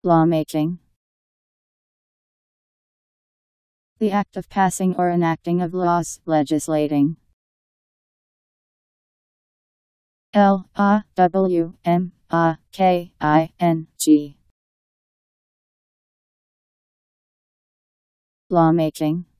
Lawmaking. The act of passing or enacting of laws, legislating. Lawmaking. Lawmaking.